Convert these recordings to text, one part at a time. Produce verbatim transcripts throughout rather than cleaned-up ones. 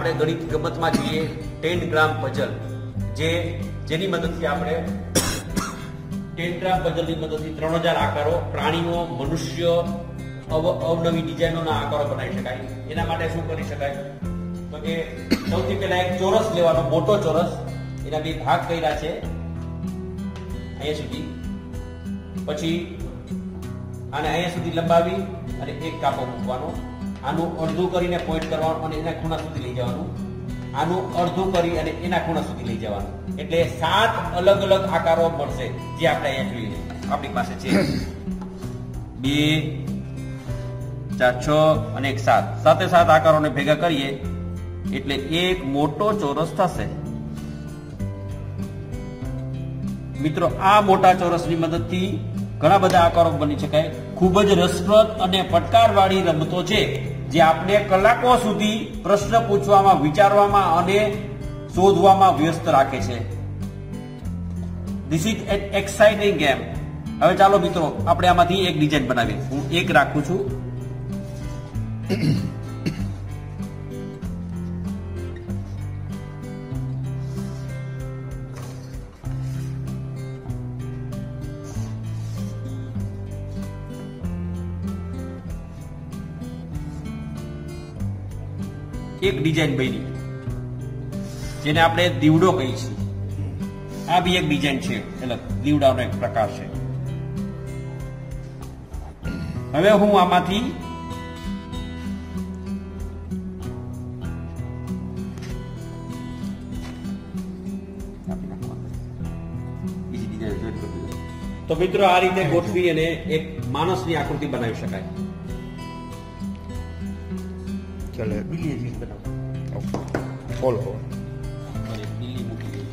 આપણે ગણિત ગમતમાં જોઈએ ટેન ગ્રામ પઝલ, જે જેની મદદથી આપણે ટેન ગ્રામ પઝલની મદદથી ત્રણ હજાર આકારો, પ્રાણીઓ, મનુષ્ય, અવ અવનવી ડિઝાઇનોના આકારો બનાવી શકાય. એના માટે શું કરી શકાય તો કે સૌથી પહેલા એક ચોરસ લેવાનો, મોટો ચોરસ, એના બે ભાગ કર્યા છે અહીંયા સુધી, પછી આને અહીંયા સુધી લંબાવી અને એક કાપો મૂકવાનો, આનું અડધું કરીને પોઈન્ટ કરવાનું અને એના ખૂણા સુધી લઈ જવાનું, આનું અડધું કરી અને એના ખૂણા સુધી લઈ જવાનું. એટલે સાત અલગ અલગ આકારો મળશે જે આપણે અહીંયા જોઈએ આપણી પાસે છે. બે ચાર છ અને એક સાત, સાતે સાત આકારોને ભેગા કરીએ એટલે એક મોટો ચોરસ થશે. મિત્રો, આ મોટા ચોરસની મદદથી ઘણા બધા આકારો બની શકાય. ખૂબ જ રસપ્રદ અને પડકારવાળી રમતો છે જે આપણે કલાકો સુધી પ્રશ્ન પૂછવામાં, વિચારવામાં અને શોધવામાં વ્યસ્ત રાખે છે. This is an exciting game. હવે ચાલો મિત્રો આપણે આમાંથી એક ડિઝાઇન બનાવીએ. હું એક રાખું છું. એક ડિઝાઇન બની જેને આપણે દીવડો કહીએ છીએ. આ બી એક ડિઝાઇન છે, એટલે દીવડાનો એક પ્રકાર છે. હવે હું આમાંથી તો મિત્રો આ રીતે ગોઠવી અને એક માણસની આકૃતિ બનાવી શકાય. चले बिल्ली चीज बनाओ. खोल खोल अरे बिल्ली मूकी गई.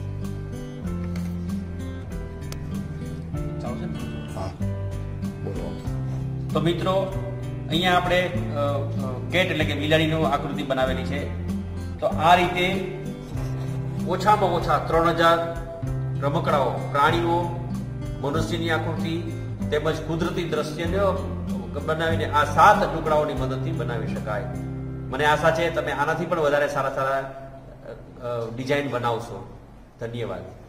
ચાલશે ને? હા બોલો. તો મિત્રો અહીંયા આપણે કેટ એટલે કે બિલાડીની આકૃતિ બનાવેલી છે. તો આ રીતે ઓછામાં ઓછા ત્રણ હજાર રમકડાઓ, પ્રાણીઓ, મનુષ્યની આકૃતિ તેમજ કુદરતી દ્રશ્યને બનાવીને આ સાત ટુકડાઓની મદદથી બનાવી શકાય. મને આશા છે તમે આનાથી પણ વધારે સારા સારા ડિઝાઇન બનાવશો. ધન્યવાદ.